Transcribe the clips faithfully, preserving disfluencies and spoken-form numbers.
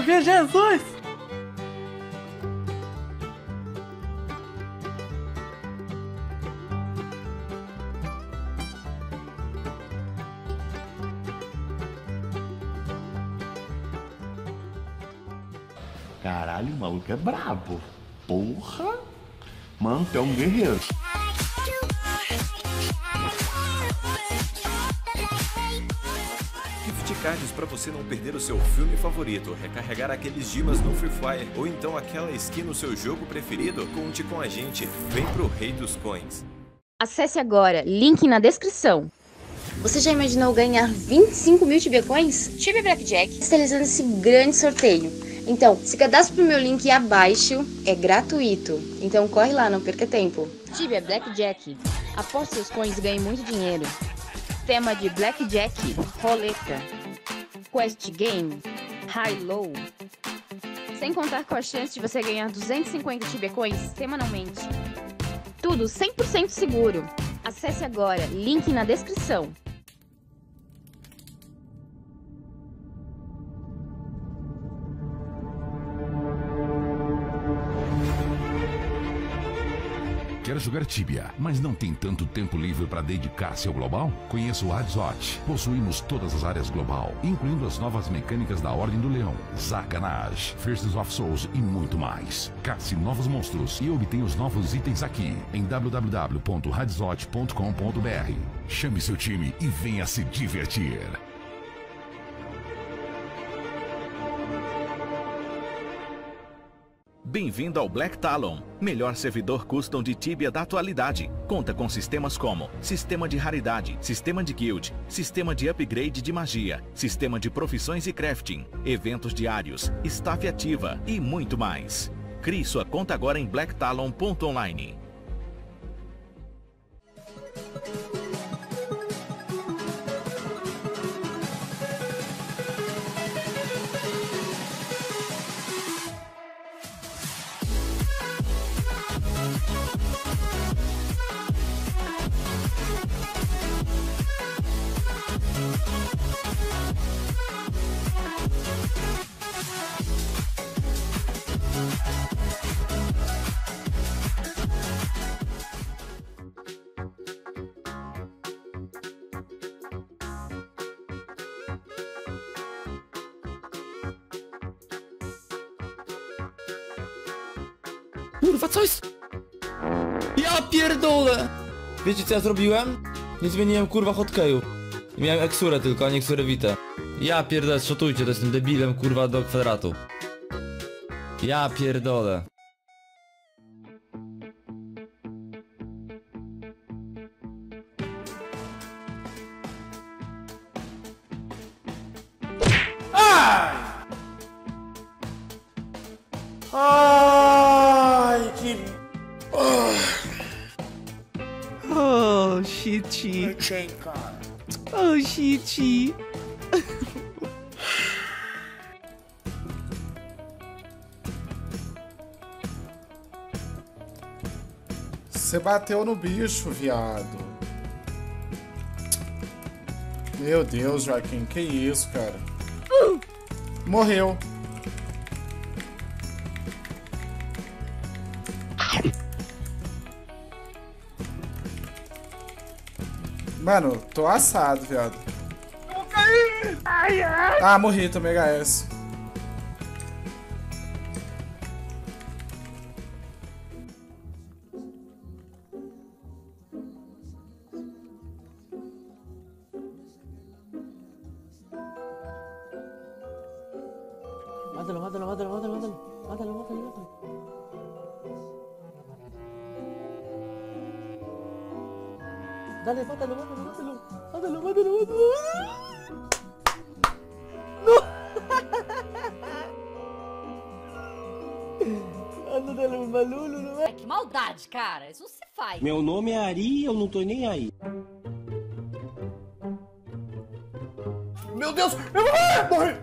ver Jesus! Caralho, o maluco é brabo. Porra! Mano, tu é um guerreiro. Gift cards para você não perder o seu filme favorito, recarregar aqueles dimas no Free Fire ou então aquela skin no seu jogo preferido? Conte com a gente. Vem pro Rei dos Coins. Acesse agora, link na descrição. Você já imaginou ganhar vinte e cinco mil Tibia Coins? Tibia Blackjack está realizando esse grande sorteio. Então, se cadastre pro meu link abaixo, é gratuito. Então corre lá, não perca tempo. Tibia Blackjack. Aposte seus coins e ganhe muito dinheiro. Tema de Blackjack, roleta, Quest Game, High Low. Sem contar com a chance de você ganhar duzentos e cinquenta Tibia Coins semanalmente. Tudo cem por cento seguro. Acesse agora, link na descrição. Quer jogar Tibia, mas não tem tanto tempo livre para dedicar-se ao global? Conheça o Hadzot. Possuímos todas as áreas global, incluindo as novas mecânicas da Ordem do Leão, Zaganage, Firsts of Souls e muito mais. Casse novos monstros e obtenha os novos itens aqui em w w w ponto hadzot ponto com ponto b r. Chame seu time e venha se divertir. Bem-vindo ao Black Talon, melhor servidor custom de Tibia da atualidade. Conta com sistemas como sistema de raridade, sistema de guild, sistema de upgrade de magia, sistema de profissões e crafting, eventos diários, staff ativa e muito mais. Crie sua conta agora em black talon ponto online. Kurwa, co jest? Ja pierdolę! Wiecie co ja zrobiłem? Nie zmieniłem kurwa hotkeju. Miałem eksurę tylko, a nie eksurę wite. Ja pierdolę, szotujcie, to jestem debilem kurwa do kwadratu. Ja pierdolę. Ai, que... Oh, shit. Oh, shit. Você bateu no bicho, viado. Meu Deus, Joaquim, que isso, cara? Morreu. Mano, tô assado, viado. Eu vou cair! Ai, ai. Ah, morri, tomei H S. Mátalo, mátalo, mátalo, mátalo, mátalo. Mátalo, mátalo, mátalo. Dale, mátalo, mátalo, mátalo. Mátalo, mátalo, mátalo. No! Anda dando malulo, não é? Ai, que maldade, cara. Isso você faz. Meu nome é Ari e eu não tô nem aí. Meu Deus! Eu morri! Morri!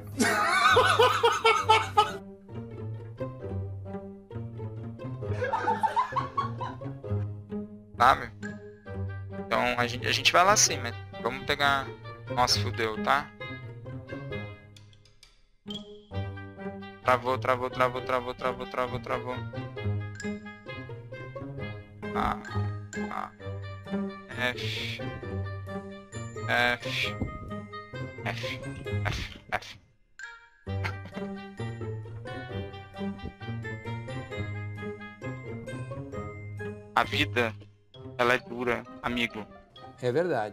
Sabe? Então a gente, a gente vai lá sim, mas vamos pegar... Nossa, fudeu, tá? Travou, travou, travou, travou, travou, travou, travou. Ah, ah. F. F. F. F. F. A vida, ela é dura, amigo. É verdade.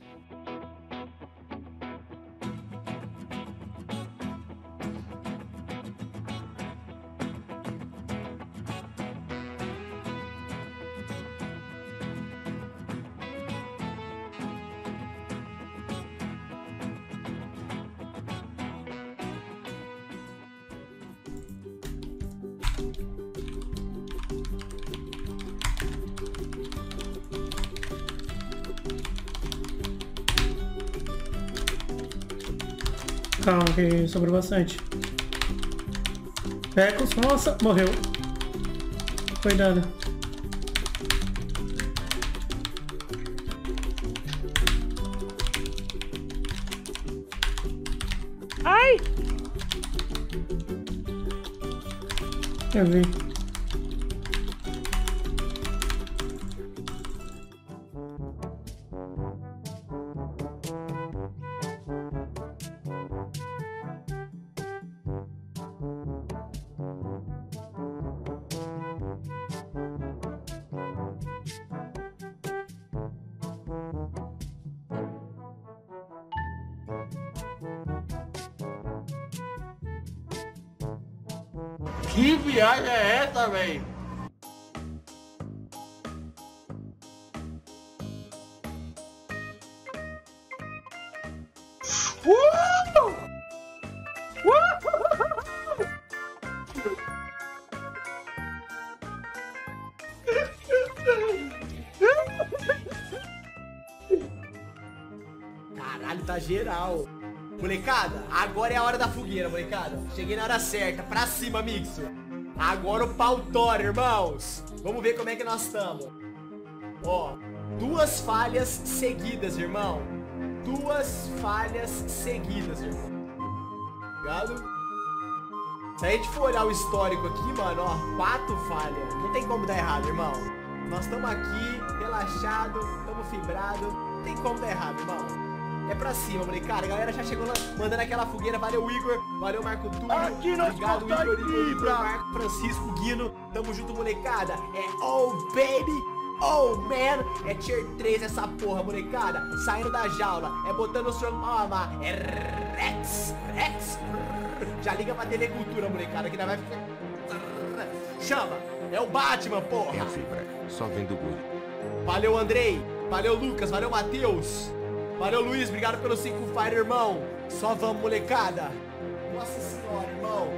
Calma, que sobrou bastante. Pecos, nossa, morreu. Cuidado. Ai! Eu vi. Que viagem é essa, velho? Uh! Caralho, tá geral. Molecada, agora é a hora da fogueira, molecada. Cheguei na hora certa, pra cima, mixo. Agora o pau tora, irmãos. Vamos ver como é que nós estamos. Ó, duas falhas seguidas, irmão. Duas falhas seguidas, irmão. Ligado? Se a gente for olhar o histórico aqui, mano, ó, quatro falhas. Não tem como dar errado, irmão. Nós estamos aqui, relaxado, estamos fibrados. Não tem como dar errado, irmão. É pra cima, molecada. A galera já chegou lá, mandando aquela fogueira. Valeu, Igor. Valeu, Marco Túlio. Aqui nós Obrigado, Igor, Igor, Igor, Marco, Francisco, Guino. Tamo junto, molecada. É oh, baby. Oh, man. É tier três essa porra, molecada. Saindo da jaula. É botando o seu mama. É Rex. Rex. Já liga pra telecultura, molecada, que ainda vai ficar... Chama. É o Batman, porra. É a fibra. Só vem do Guri. Valeu, Andrei. Valeu, Lucas. Valeu, Matheus. Valeu, Luiz, obrigado pelo cinco Fire, irmão. Só vamos, molecada. Nossa senhora, irmão.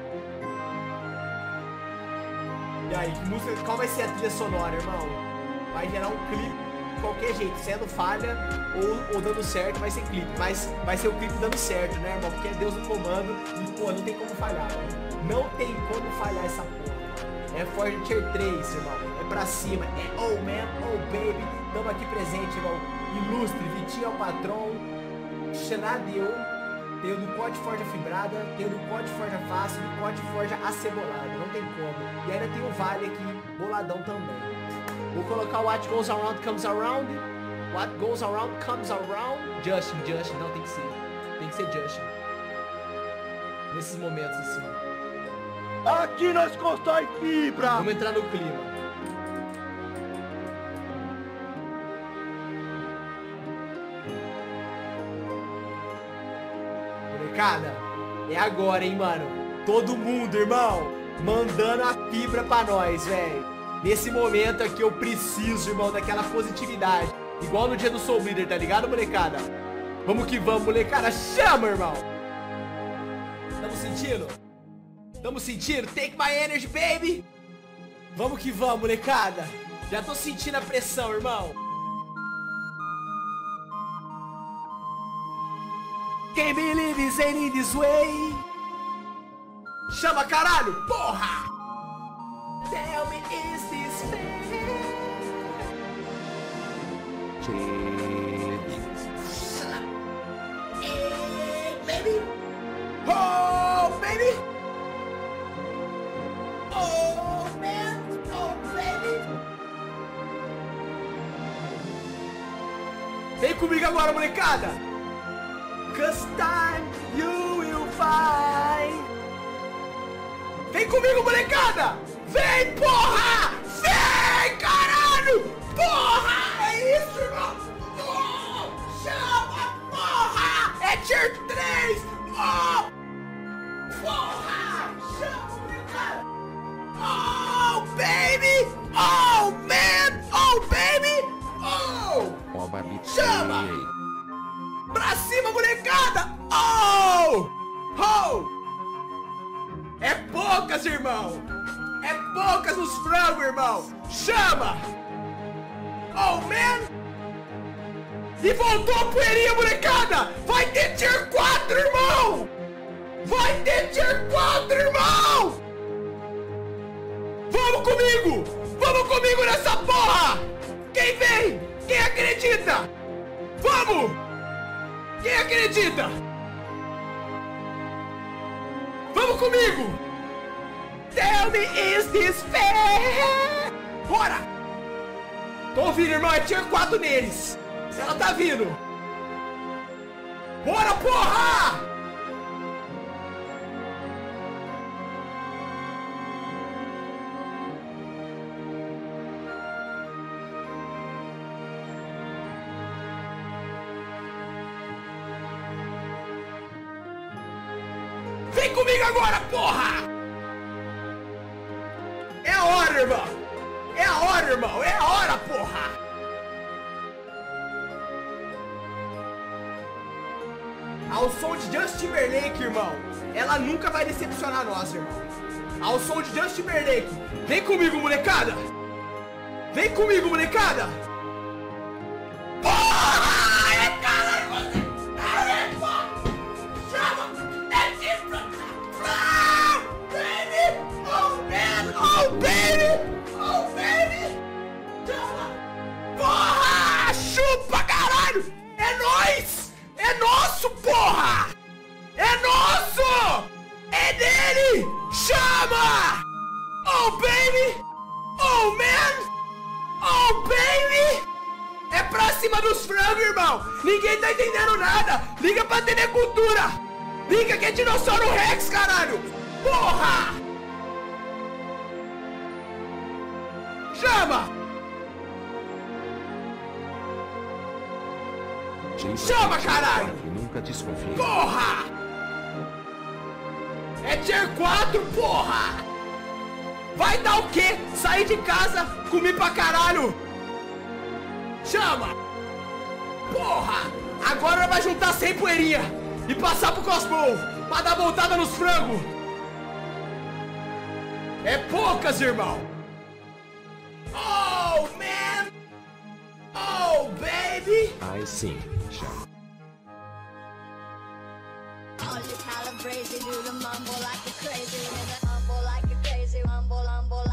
E aí, que música, qual vai ser a trilha sonora, irmão? Vai gerar um clipe de qualquer jeito, sendo falha ou, ou dando certo, vai ser clipe. Mas vai ser o clipe dando certo, né, irmão? Porque é Deus no comando e, pô, não tem como falhar, mano. Não tem como falhar essa porra. É Forge Tier três, irmão. É pra cima. É oh, man, oh, baby. Tamo aqui presente, irmão. Ilustre, Vitinho é o patrão, Xenadeu, tem o do Code Forja Fibrada, tem o do Code Forja Fácil, do Code Forja Acebolada, não tem como. E ainda tem o Vale aqui, boladão também. Vou colocar o What Goes Around Comes Around, What Goes Around Comes Around, Justin, Justin, não, tem que ser, tem que ser Justin. Nesses momentos assim. Aqui nós constrói fibra! Vamos entrar no clima. Molecada, é agora, hein, mano. Todo mundo, irmão, mandando a fibra pra nós, velho. Nesse momento aqui eu preciso, irmão, daquela positividade. Igual no dia do Soul Leader, tá ligado, molecada? Vamos que vamos, molecada. Chama, irmão. Tamo sentindo? Tamo sentindo? Take my energy, baby. Vamos que vamos, molecada. Já tô sentindo a pressão, irmão. Can't believe it's ending this way. Chama, caralho, porra. Tell me, is this fair? Hey, baby. Oh, baby. comigo agora, molecada. Cause time you will find. Vem comigo, molecada. Vem, porra. Vem, caralho. Porra, é isso, irmão. Oh, chama, porra. É tier três. Oh, porra. Chama, molecada. Oh, baby. Oh, man. Oh, baby. Oh. Ó, Babi. Chama. Pra cima, molecada. Oh. Oh. É poucas, irmão. É poucas nos frangos, irmão. Chama. Oh, man. E voltou a poeirinha, molecada. Vai ter tier quatro, irmão. Vai ter tier quatro, irmão. Vamos comigo. Vamos comigo nessa porra. Quem vem? Quem acredita? Vamos. Quem acredita? Vamos comigo. Tell me, is this fair? Bora. Tô ouvindo, irmão. É tier quatro neles. Ela tá vindo. Bora, porra! Vem comigo agora, porra! É a hora, irmão! É a hora, irmão! É a hora, porra! Ao som de Justin Timberlake, irmão, ela nunca vai decepcionar nós, irmão. Ao som de Justin Timberlake. Vem comigo, molecada! Vem comigo, molecada! Porra! É caralho, você! É, porra! Chama! É tipo... Ah, baby! Oh, man! Oh, baby! Oh, baby! Chama! Porra! Chupa, caralho! É nóis! É nosso, porra! É nosso! É dele! Chama! Oh, baby! Oh, man! Oh, baby! É pra cima dos frangos, irmão! Ninguém tá entendendo nada! Liga pra T V Cultura! Liga que é Dinossauro Rex, caralho! Porra! Chama! Chama, caralho! Nunca desconfie. Porra! É tier quatro, porra! Vai dar o quê? Sair de casa, comer pra caralho! Chama! Porra! Agora vai juntar cem poeirinha e passar pro Cosmo pra dar voltada nos frangos! É poucas, irmão! Oh, man! Oh, baby! Aí sim, chama. All you calibrated, do the mumble like a crazy, rumble like a crazy, rumble, rumble.